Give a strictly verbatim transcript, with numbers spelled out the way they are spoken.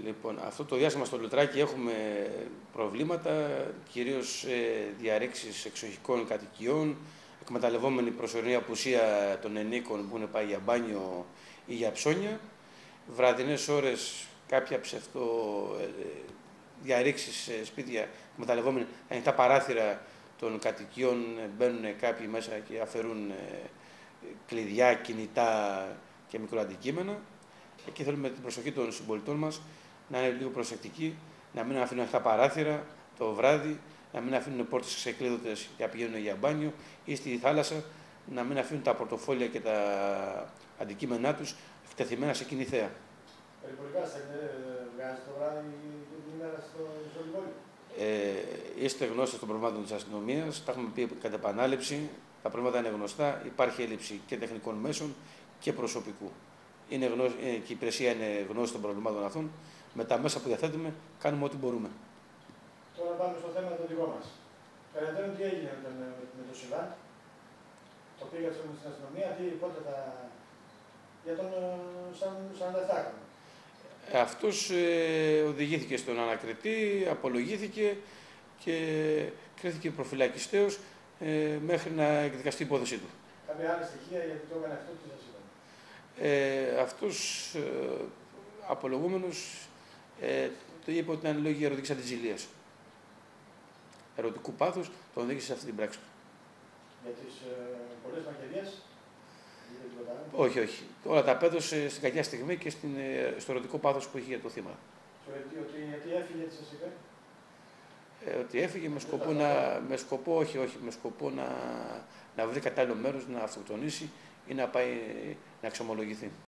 Λοιπόν, αυτό το διάστημα στο Λουτράκι έχουμε προβλήματα, κυρίως ε, διαρρήξεις εξοχικών κατοικιών, εκμεταλλευόμενη προσωρινή απουσία των ενίκων που έχουν πάει για μπάνιο ή για ψώνια. Βραδινές ώρες κάποια ψευτο ε, διαρρήξεις σε σπίτια, εκμεταλλευόμενοι ανοιχτά παράθυρα των κατοικιών, μπαίνουν κάποιοι μέσα και αφαιρούν ε, κλειδιά, κινητά και μικροαντικείμενα. Εκεί θέλουμε την προσοχή των συμπολιτών μας να είναι λίγο προσεκτικοί, να μην αφήνουν αυτά παράθυρα το βράδυ, να μην αφήνουν πόρτες ξεκλείδωτες για να πηγαίνουν για μπάνιο ή στη θάλασσα, να μην αφήνουν τα πορτοφόλια και τα αντικείμενά τους εκτεθειμένα σε κοινή θέα. Περιπολικά σας βγάζει το βράδυ την ημέρα στο Ζολυμπόλι. Ε, είστε γνώστες των προβλημάτων της αστυνομίας, τα έχουμε πει κατά επανάληψη, τα προβλήματα είναι γνωστά, υπάρχει έλλειψη και τεχνικών μέσων και προσωπικού. Είναι γνώσ... και η υπηρεσία είναι γνώση των προβλημάτων αυτών. Με τα μέσα που διαθέτουμε, κάνουμε ό,τι μπορούμε. Τώρα πάμε στο θέμα το δικό μας. Περαιτέρω, τι έγινε με, τον, με το Σιβάν, το πήγα στην αστυνομία, τι, πότε θα... για τον σαράντα επτάχρονο. Αυτός ε, οδηγήθηκε στον ανακριτή, απολογήθηκε και κρίθηκε προφυλακιστέως ε, μέχρι να εκδικαστεί η υπόθεσή του. Κάποια άλλη στοιχεία γιατί το έκανε αυτό, τι σας είπαν. Ε, αυτός ε, απολογούμενος ε, το είπε ότι ήταν λόγοι ερωτικής αντιζηλίας. Ερωτικού πάθους τον οδήγησε σε αυτή την πράξη. Για τις ε, πολλές μαχαιριές. Όχι, όχι. Όλα τα απέδωσε στην κακιά στιγμή και στην, στο ερωτικό πάθος που είχε για το θύμα. Ότι, γιατί έφυγε, τι σας είπε. Ε, ότι έφυγε με σκοπό, να, με σκοπό, όχι, όχι, με σκοπό να, να βρει κατάλληλο μέρος, να αυτοκτονήσει ή να πάει να εξομολογηθεί.